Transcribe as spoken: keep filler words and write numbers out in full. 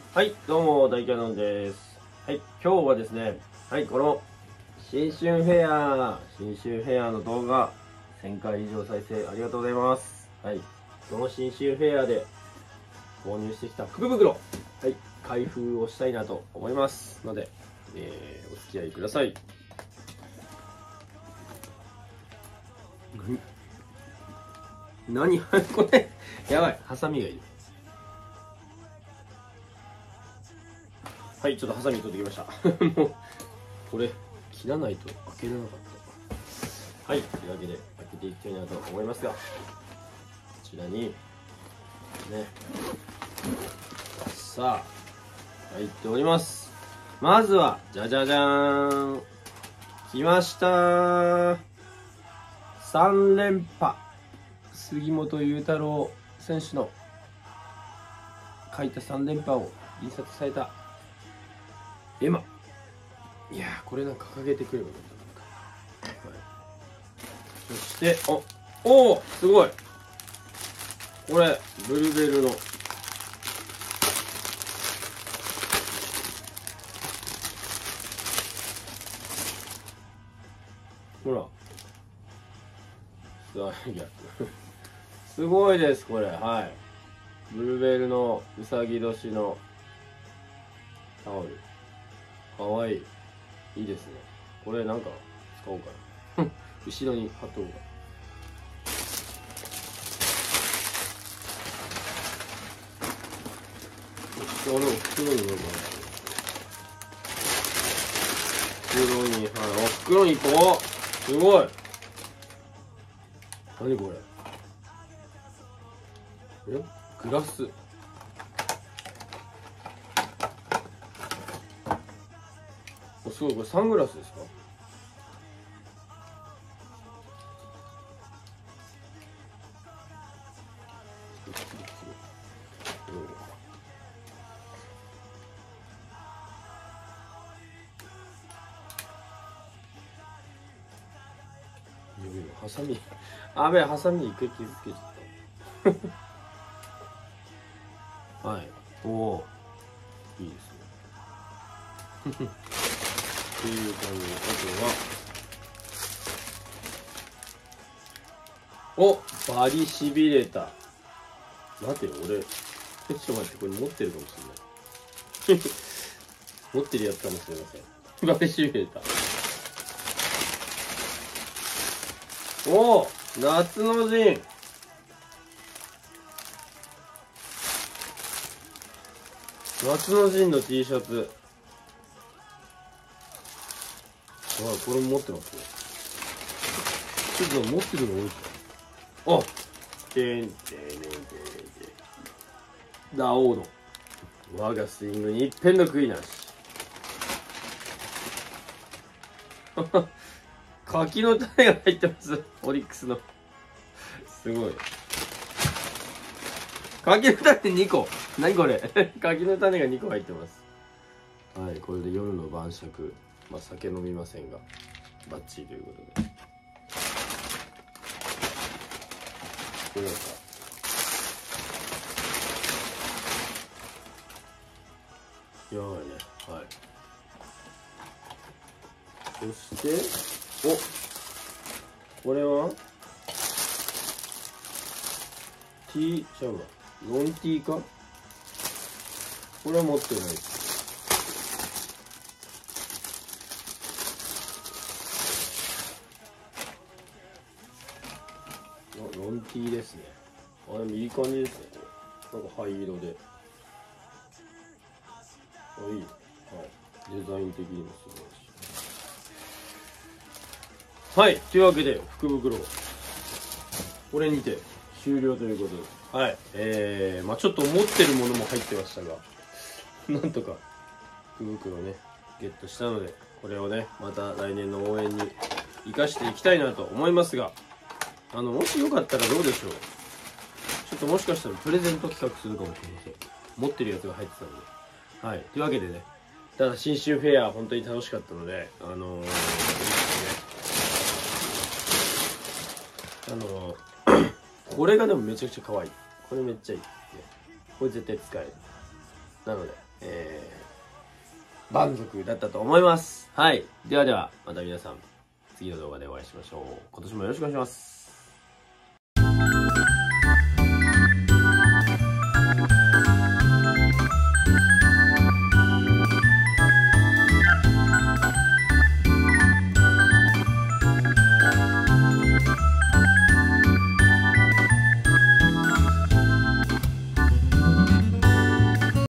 はい、どうも、大キャノンです。はい、今日はですね、はい、この新春フェア、新春フェアの動画、せんかい以上再生ありがとうございます。はい、その新春フェアで購入してきた福袋、はい、開封をしたいなと思いますので、えー、お付き合いください。何これやばい、ハサミがいる。はい、ちょっとハサミ取ってきましたもうこれ切らないと開けれなかった。はい、というわけで開けていきたいなと思いますが、こちらにね、さあ入っております。まずはじゃじゃじゃーん、きましたー、さん連覇杉本裕太郎選手の書いたさん連覇を印刷された絵馬。いやー、これなんか掲げてくればよかった、はい、そしておおー、すごい、これブルベルのほらいやすごいです、これ。はい、ブルベルのうさぎ年のタオル、かわいい、いいですね。これなんか使おうかな後ろに貼っとこうか。あれ袋に袋に、はい、あ、袋にこう、すごい、何これ、え、グラス、お、すごい、これサングラスですか。ハサミ、あべ、ハサミ一回傷つけちゃったはい、おお、いいですねっていう感じで、あとはお、バリしびれた、待てよ、俺ちょっと待って、これ持ってるかもしれない持ってるやつかもしれませんバリしびれた、おお、夏の陣、夏の陣の T シャツ、あ、これ持ってますね。ちょっと持ってるの多いじゃん。あ、てんてんてんてんてん、ラオウの我がスイングに一片の悔いなし柿の種が入ってます、オリックスの。すごい、柿の種にこ、何これ柿の種がにこ入ってます。はい、これで夜の晩酌、まあ酒飲みませんがバッチリということで、これなんかやばいね。はい、そしてお、これは T ちゃうわ、ノン T か、これは持ってないです。ノン T ですね。あ、でもいい感じですね、これ。なんか灰色で。あ、いい。はい。デザイン的にもすごいし。はい。というわけで、福袋、これにて終了ということで。はい。えー、まあちょっと持ってるものも入ってましたが、なんとか福袋ね、ゲットしたので、これをね、また来年の応援に生かしていきたいなと思いますが、あの、もしよかったらどうでしょう。ちょっともしかしたらプレゼント企画するかもしれません。持ってるやつが入ってたので。はい。というわけでね、ただ新春フェア本当に楽しかったので、あのー、あのー、これがでもめちゃくちゃ可愛い。これめっちゃいい。ね、これ絶対使える。なので、 えー、満足だったと思います。はい。ではでは、また皆さん、次の動画でお会いしましょう。今年もよろしくお願いします。